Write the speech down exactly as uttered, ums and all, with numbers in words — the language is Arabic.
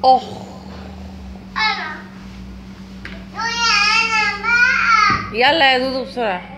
اخ. انا. يا انا بقى. يلا يا دودو بسرعة.